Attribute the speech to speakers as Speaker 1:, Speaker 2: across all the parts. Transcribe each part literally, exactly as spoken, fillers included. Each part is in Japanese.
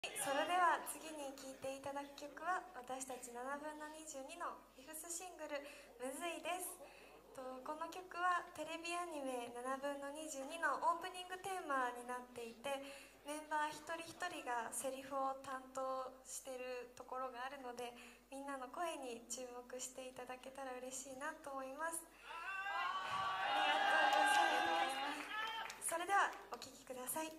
Speaker 1: それでは次に聴いていただく曲は私たちななぶんのにじゅうにのフィフスシングル「むずい」です。この曲はテレビアニメななぶんのにじゅうにのオープニングテーマになっていて、メンバー一人一人がセリフを担当しているところがあるので、みんなの声に注目していただけたら嬉しいなと思います。ありがとうございます。それではお聴きください。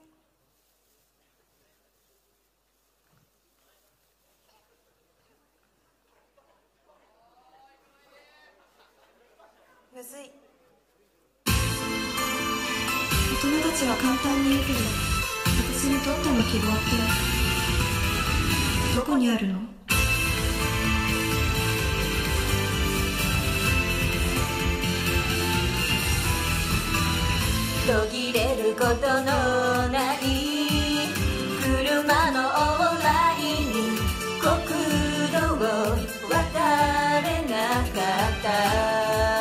Speaker 1: むずい。大人たちは簡単に言うけど、私にとっての希望ってどこにあるの？
Speaker 2: 途切れることのない車の往来に国道を渡れなかった。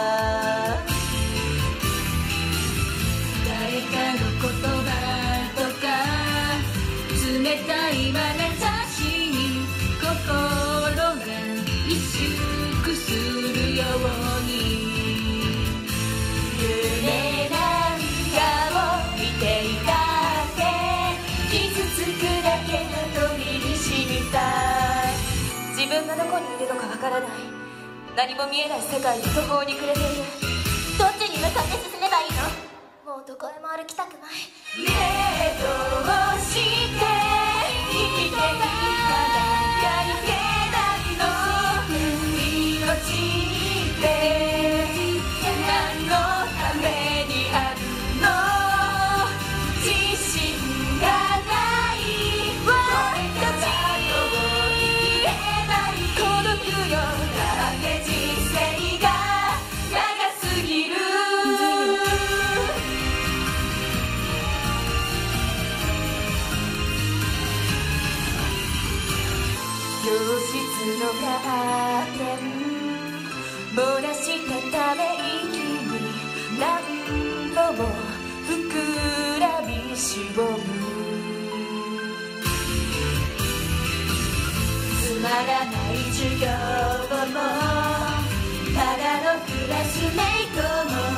Speaker 2: 誰かの言葉とか冷たい眼差しに心が萎縮するように、夢なんかを見ていたって傷つくだけの飛びにしみた。自分がどこにいるのかわからない、何も見えない世界に途方に暮れている。どっちに向かって進めばいいの？もうどこへも歩きたくない。ねえどうして生きていかなきゃいけないの？命って何のためにあるの？自信がない俺たちに孤独よ、だって人生が長すぎる。教室のカーテン漏らしたため息に何度も膨らみしぼむ。つまらない授業もただのクラスメイトも